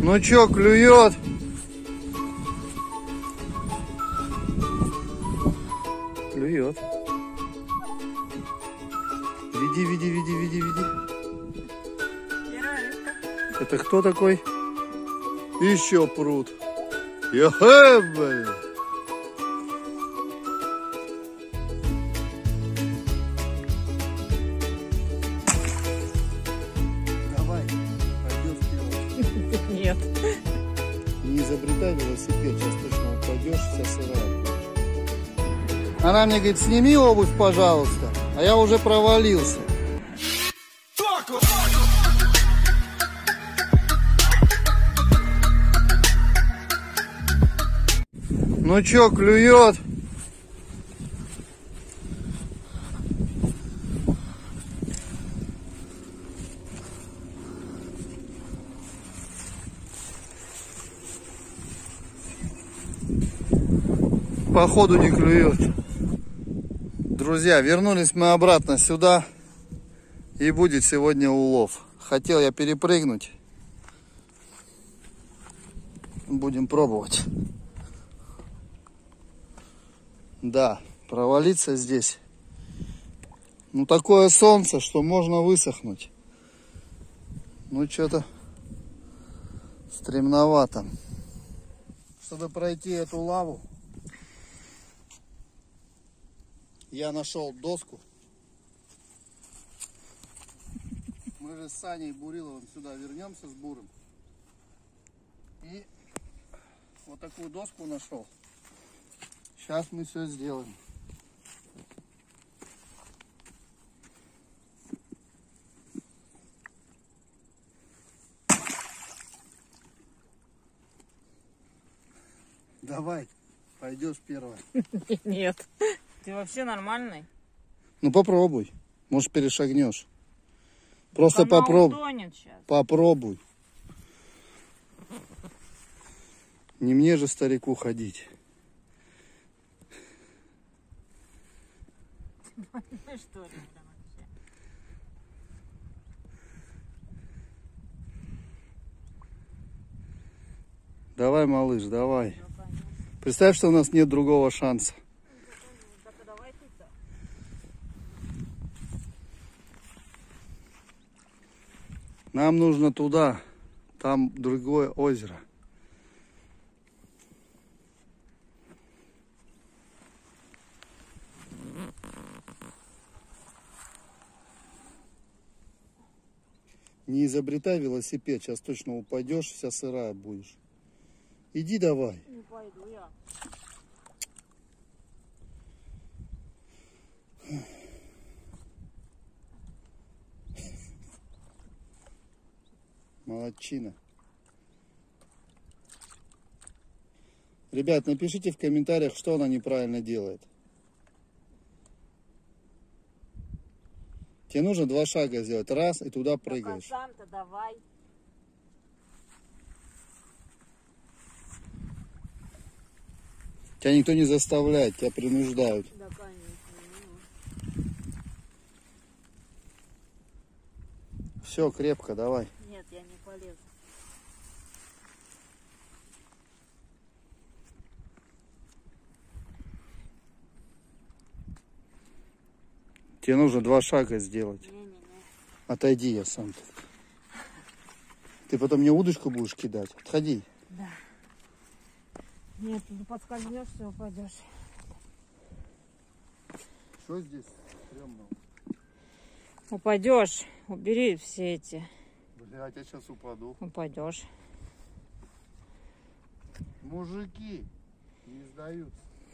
Ну чё, клюет? Клюет. Веди, веди, веди, веди, веди. Это кто такой? Еще пруд. Ехэ, давай, пойдешь первый. Нет. Не изобретай велосипед, сейчас точно упадешь, вся сырая. Она мне говорит, сними обувь, пожалуйста. А я уже провалился. Ну чё, клюет? Походу не клюет. Друзья, вернулись мы обратно сюда. И будет сегодня улов. Хотел я перепрыгнуть. Будем пробовать. Да, провалиться здесь. Ну такое солнце, что можно высохнуть. Ну что-то стремновато. Чтобы пройти эту лаву, я нашел доску. Мы же с Саней Буриловым сюда вернемся с буром. И вот такую доску нашел. Сейчас мы все сделаем. Давай, пойдешь первая. Нет. Ты вообще нормальный? Ну попробуй. Может, перешагнешь. Просто Она попробуй. утонет сейчас. Попробуй. Не мне же, старику, ходить. Что ли, там вообще? Давай, малыш, давай. Представь, что у нас нет другого шанса. Так, давай ты-то. Нам нужно туда. Там другое озеро. Не изобретай велосипед, сейчас точно упадешь, вся сырая будешь. Иди давай. Не пойду я. Молодчина. Ребят, напишите в комментариях, что она неправильно делает. Тебе нужно 2 шага сделать. Раз, и туда прыгаешь. Так, а сам-то давай. Тебя никто не заставляет, тебя принуждают. Да, конечно. Все, крепко, давай. Нет, я не полезу. Тебе нужно 2 шага сделать. Не-не-не. Отойди, я сам. Ты потом мне удочку будешь кидать. Отходи. Да. Нет, ты подскользнешься, упадешь. Что здесь стрёмного? Упадешь. Убери все эти. Блядь, я сейчас упаду. Упадешь. Мужики не сдаются.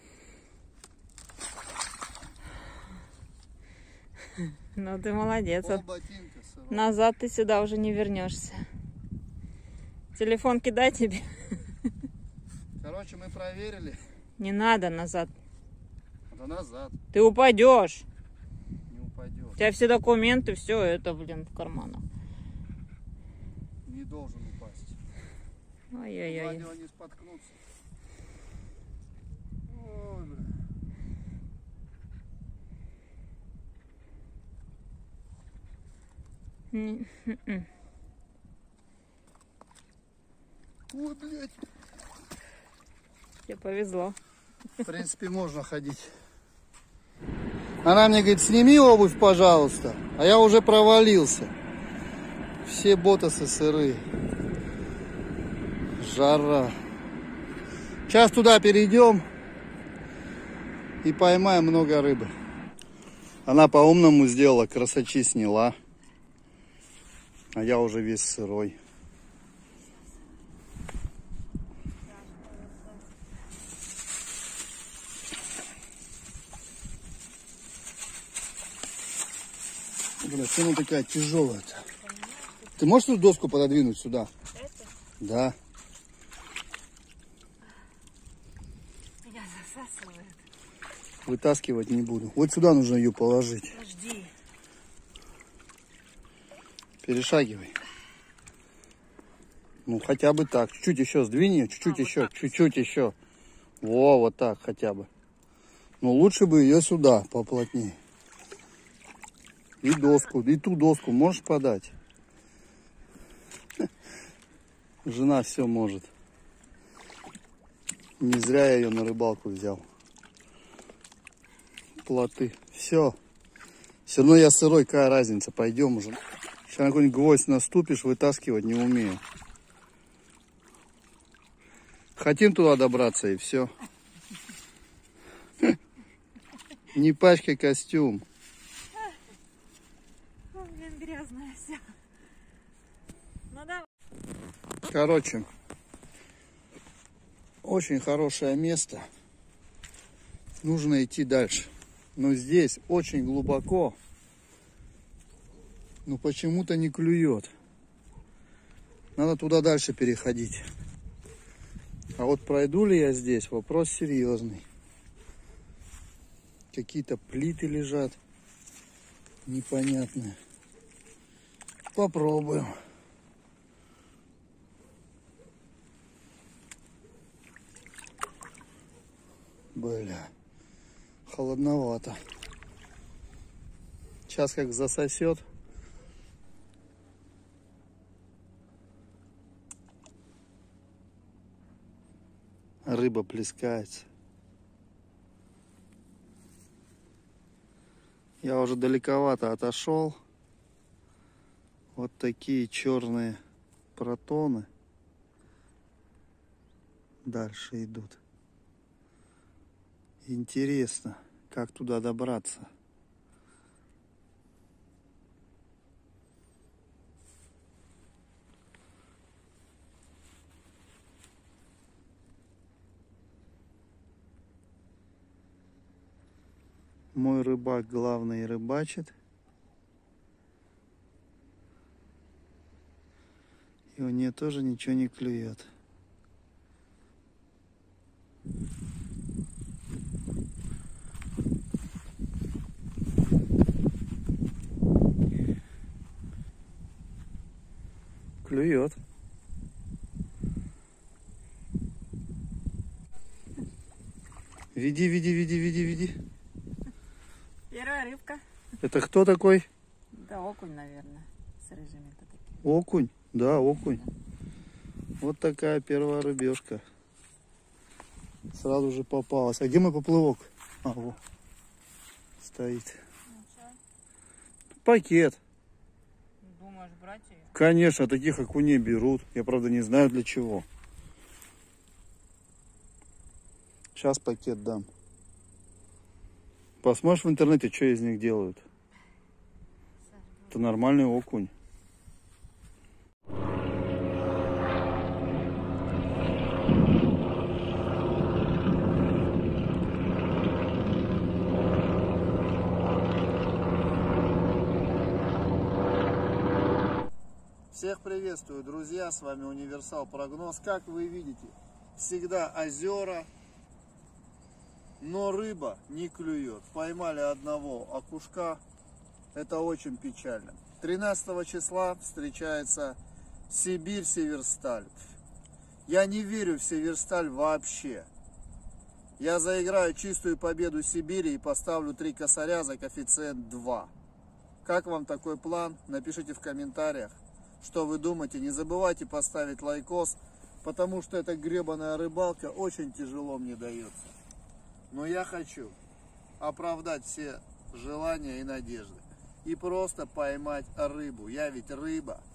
Ну ты молодец. Пол ботинка сырой. Назад ты сюда уже не вернешься. Телефон кидай тебе. Короче, мы проверили. Не надо назад. Это назад. Ты упадешь. Не упадет. У тебя все документы, все это, блин, в карманах. Не должен упасть. Ай-яй-яй. Главное не споткнуться. Ой, бля. Ой, блядь. Тебе повезло. В принципе, можно ходить. Она мне говорит, сними обувь, пожалуйста. А я уже провалился. Все ботасы сырые. Жара. Сейчас туда перейдем и поймаем много рыбы. Она по-умному сделала, красочи сняла. А я уже весь сырой. Бля, что она такая тяжелая-то? Ты можешь эту доску пододвинуть сюда? Это? Да. Меня засасывает. Вытаскивать не буду. Вот сюда нужно ее положить. Подожди. Перешагивай. Ну, хотя бы так. Чуть-чуть еще сдвинь ее. Чуть-чуть еще. Вот Чуть-чуть еще. Во, вот так хотя бы. Но лучше бы ее сюда поплотнее. И доску. И ту доску можешь подать? Жена все может. Не зря я ее на рыбалку взял. Плоты. Все. Все равно я сырой, какая разница. Пойдем уже. Сейчас на какой-нибудь гвоздь наступишь, вытаскивать не умею. Хотим туда добраться и все. Не пачкай костюм. Блин, грязная вся. Ну давай. Короче, очень хорошее место. Нужно идти дальше. Но здесь очень глубоко. Но почему-то не клюет. Надо туда дальше переходить. А вот пройду ли я здесь, вопрос серьезный. Какие-то плиты лежат. Непонятные. Попробуем. Бля, холодновато. Сейчас как засосет. Рыба плескается. Я уже далековато отошел. Вот такие черные протоны дальше идут. Интересно, как туда добраться. Мой рыбак главный рыбачит. И у нее тоже ничего не клюет. Клюет. Веди, веди, веди, веди, веди. Первая рыбка. Это кто такой? Да, окунь, наверное, с рыжими-то такими. Окунь? Да, окунь. Вот такая первая рыбешка. Сразу же попалась. А где мой поплывок? А, вот. Стоит. Пакет. Думаешь, брать ее? Конечно, таких окуней берут. Я, правда, не знаю для чего. Сейчас пакет дам. Посмотришь в интернете, что из них делают. Это нормальный окунь. Всех приветствую, друзья, с вами Универсал Прогноз. Как вы видите, всегда озера, но рыба не клюет. Поймали одного окушка, это очень печально. 13 числа встречается Сибирь, Северсталь. Я не верю в Северсталь вообще. Я заиграю чистую победу Сибири и поставлю 3 косаря за коэффициент 2. Как вам такой план? Напишите в комментариях. Что вы думаете? Не забывайте поставить лайкос, потому что эта гребаная рыбалка очень тяжело мне дается. Но я хочу оправдать все желания и надежды и просто поймать рыбу. Я ведь рыба.